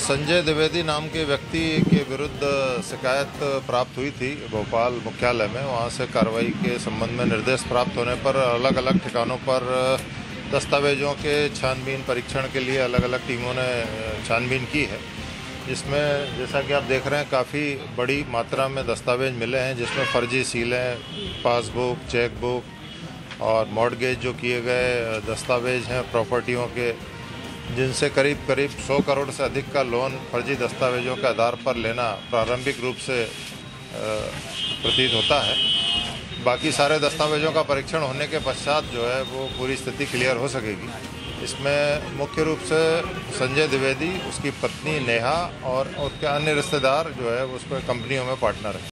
संजय द्विवेदी नाम के व्यक्ति के विरुद्ध शिकायत प्राप्त हुई थी भोपाल मुख्यालय में। वहां से कार्रवाई के संबंध में निर्देश प्राप्त होने पर अलग अलग ठिकानों पर दस्तावेजों के छानबीन परीक्षण के लिए अलग अलग टीमों ने छानबीन की है, जिसमें जैसा कि आप देख रहे हैं काफ़ी बड़ी मात्रा में दस्तावेज मिले हैं, जिसमें फर्जी सीलें, पासबुक, चेकबुक और मॉर्टगेज जो किए गए दस्तावेज हैं प्रॉपर्टियों के, जिनसे करीब 100 करोड़ से अधिक का लोन फर्जी दस्तावेजों के आधार पर लेना प्रारंभिक रूप से प्रतीत होता है। बाकी सारे दस्तावेजों का परीक्षण होने के पश्चात जो है वो पूरी स्थिति क्लियर हो सकेगी। इसमें मुख्य रूप से संजय द्विवेदी, उसकी पत्नी नेहा और उसके अन्य रिश्तेदार जो है उसको कंपनियों में पार्टनर हैं।